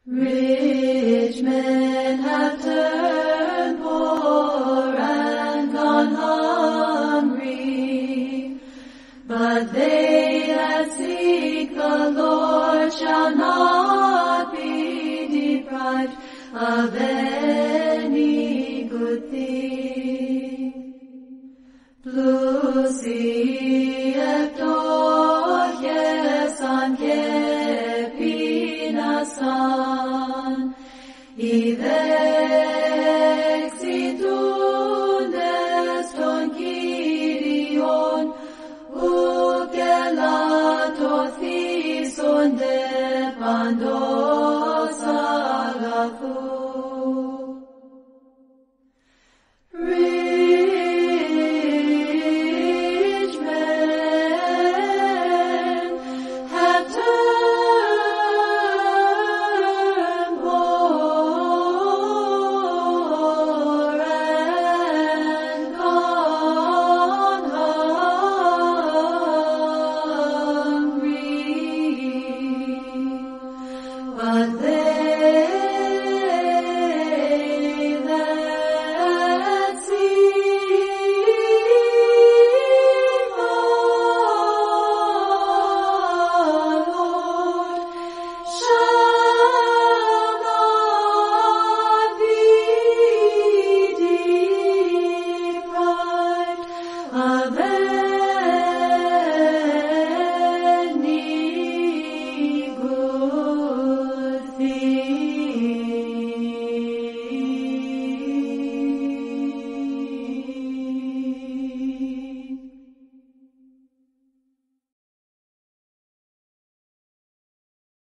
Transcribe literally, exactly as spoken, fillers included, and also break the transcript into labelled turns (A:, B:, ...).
A: Rich men have turned poor and gone hungry, but they that seek the Lord shall not be deprived of any good thing. Plusiet doges pinasan, ivexitundes ton Kyrion, ukelato thison de pandos agathus.